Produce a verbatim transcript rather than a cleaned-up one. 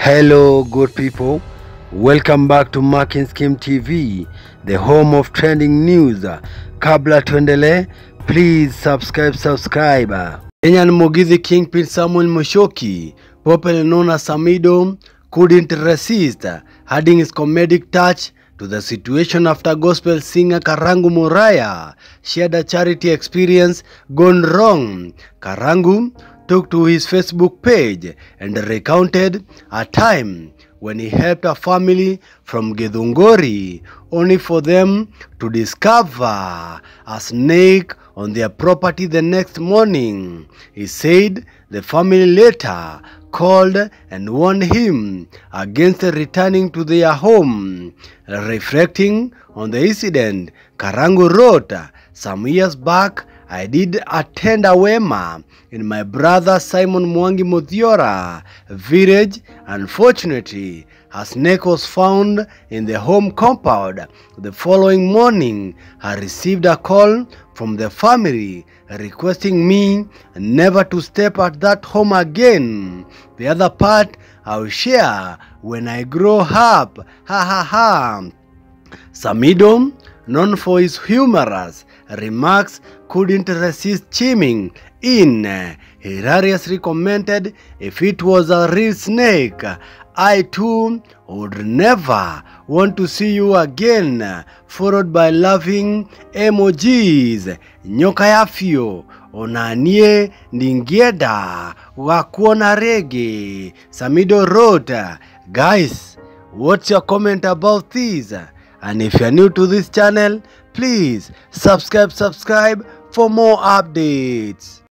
Hello good people, welcome back to Marking Scheme T V, the home of trending news. Kabla tuendelee, please subscribe subscribe. Kenyan Mugithi Kingpin Samuel Musyoki, popularly known as Samido, couldn't resist adding his comedic touch to the situation after gospel singer Karangu Muraya shared a charity experience gone wrong. Karangu took to his Facebook page and recounted a time when he helped a family from Githunguri only for them to discover a snake on their property the next morning. He said the family later called and warned him against returning to their home. Reflecting on the incident, Karangu wrote, "Some years back, I did attend a wema in my brother Simon Mwangi Muthiora village. Unfortunately, a snake was found in the home compound. The following morning, I received a call from the family requesting me never to step at that home again. The other part I'll share when I grow up. Ha ha ha." Samido, known for his humorous remarks, couldn't resist chiming in. He hilariously commented, "If it was a real snake, I too would never want to see you again," followed by laughing emojis. "Nyoka yafio, onanie ningieda wakuona rege." Samido wrote, "Guys, what's your comment about this? And if you're new to this channel, please subscribe subscribe for more updates."